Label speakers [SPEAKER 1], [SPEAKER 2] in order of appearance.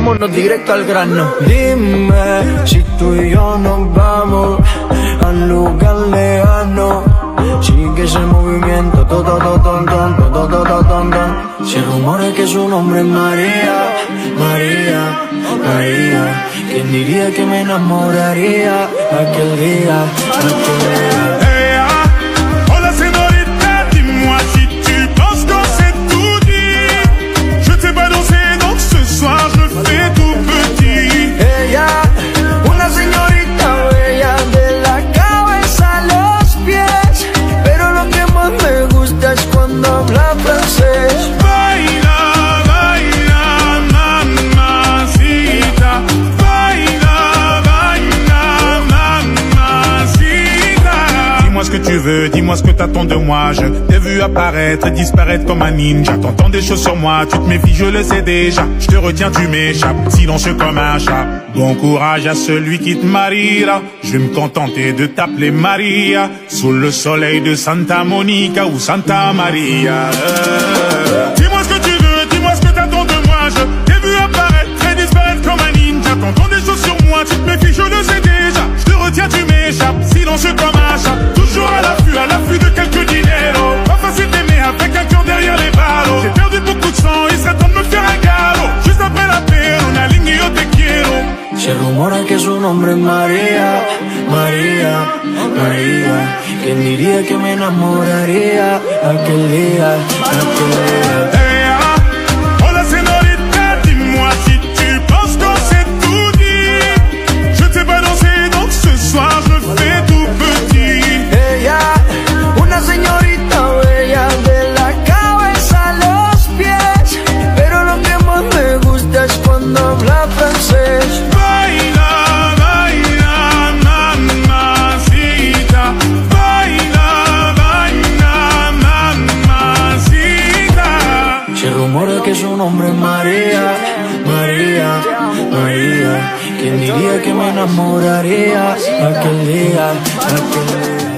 [SPEAKER 1] vámonos directo al grano.
[SPEAKER 2] Dime si tú y yo nos vamos al lugar lejano. Sigue ese movimiento, se rumora que su nombre es María, María, María. ¿Quién diría que me enamoraría aquel día, aquel día?
[SPEAKER 3] Hola señorita, dis-moi si tu penses qu'on s'est tout dit. Je t'ai pas dansé donc ce soir je fais tout petit.
[SPEAKER 2] Ella, una señorita bella de la cabeza a los pies, pero lo que más me gusta es cuando habla francés.
[SPEAKER 3] Baila, baila, mamacita. Baila, baila, mamacita. Dis-moi ce que tu veux, dis-moi ce que t'attends de moi. Je t'ai vu apparaître et disparaître comme un ninja. T'entends des choses sur moi, tu te méfies, je le sais déjà. Je te retiens, tu m'échappes, silencieux comme un chat. Bon courage à celui qui te mariera. Je vais me contenter de t'appeler Maria, sous le soleil de Santa Monica ou Santa Maria. Dis-moi ce que tu veux, dis-moi ce que t'attends de moi. Je t'ai vu apparaître et disparaître comme un ninja. T'entends des choses sur moi, tu te méfies, je le sais déjà. Je te retiens, tu m'échappes, silencieux comme un chat. Toujours à l'affût de quelques dinero. Pas facile d'aimer avec un cœur derrière les barreaux. J'ai perdu beaucoup de sang, il serait temps de me faire un galop. Juste après la paix, on a ligné yo te quiero.
[SPEAKER 2] Se rumora que su nombre es María, María, María. ¿Quién diría que me enamoraría aquel día, aquel día?
[SPEAKER 3] Hola señorita, dis-moi si tu penses qu'on s'est tout dit. Je t'ai pas dansé donc ce soir je fais tout petit.
[SPEAKER 2] Ella, una señorita bella de la cabeza a los pies, pero lo que más me gusta es cuando habla francés.
[SPEAKER 3] Baila, baila, mamacita. Baila, baila, mamacita.
[SPEAKER 2] Se rumora que su nombre es María, María, María. ¿Quién diría que me enamoraría aquel día, aquel día?